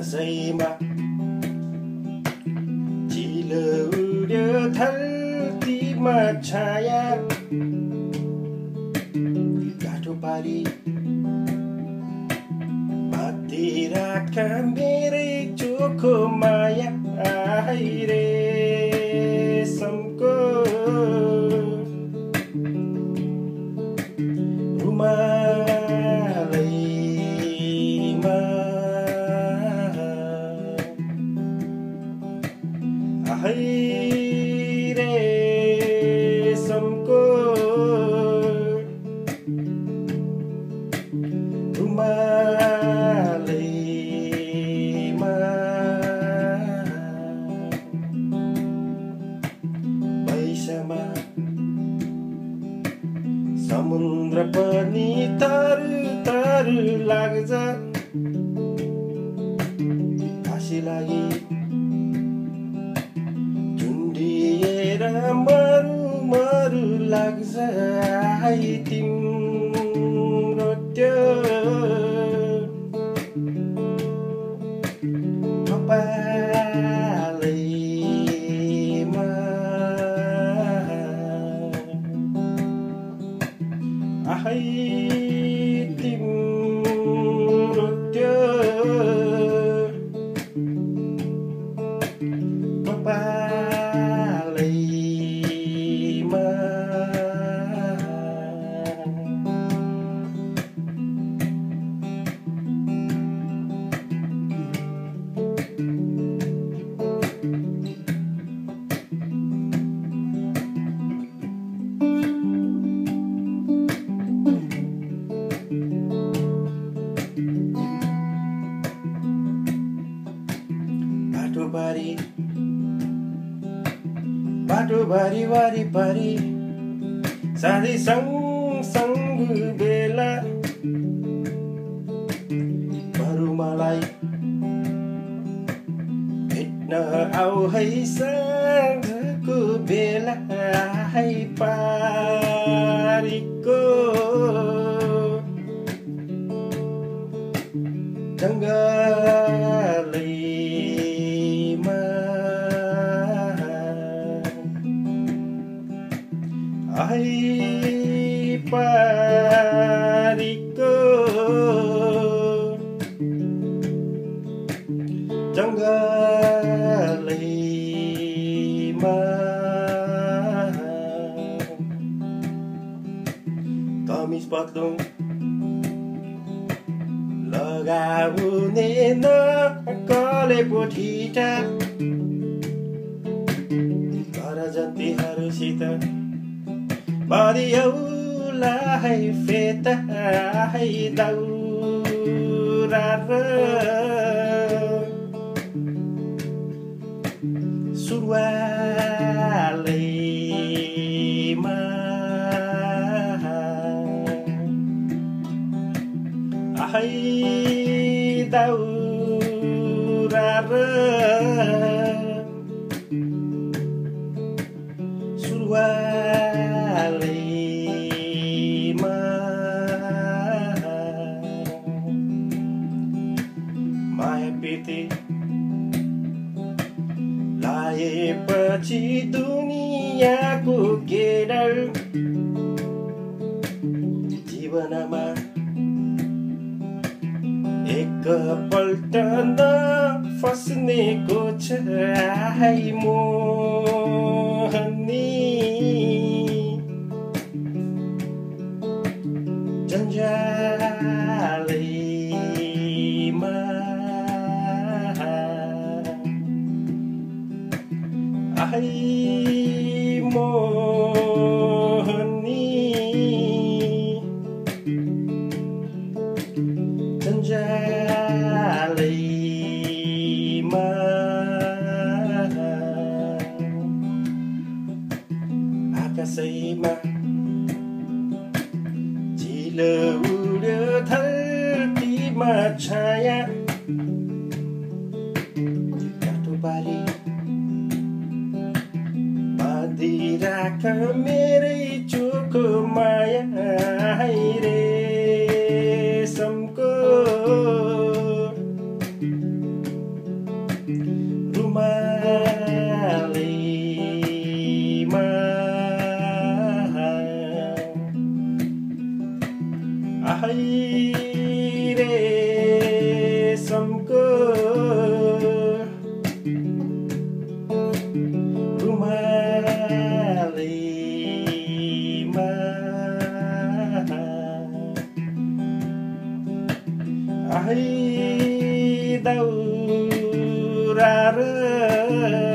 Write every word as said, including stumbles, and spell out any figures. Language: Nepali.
कसैमा चिलो उड्यो धरतीमा छाया गाठो पारी बाँधी राख मेरै चोखो माया रे समको रुमालैमा आहै रे समको रुमालैमा पैसामा समुद्र पनि तरु तरु लाग्छ फाँसी लागि झुन्डिएर मरु मरु लाग्छ आई तिम्रो त्यो कपालैमा आहै तिम्रो त्यो कपालैमा बाटोबारी बाटोबारी वारिपारी साथी सँगसँग बेला बरु मलाई भेट्न आऊ है साँझको बेला है पारीको जङ्गलैमा आहै पारीको जङ्गलैमा कमिज पत्लुङ लगाउने नक्कले पोठिटा घर जतिहरूसित बरियौला है फेता है दाउरा र सुरुवालैमा आहै दाउरा र सुरुवालैमा माया प्रीति लाएपछि दुनियाँको गेडर जीवनमा एकपल्ट नफस्नेको छ आई मोहनी जन्जालैमा आहै मोहनी जन्जालैमा आकाशैमा चिलो उड्यो धरतीमा छाया गाठो पारी बाँधी राख मेरै चोखो माया रे समको कुरा र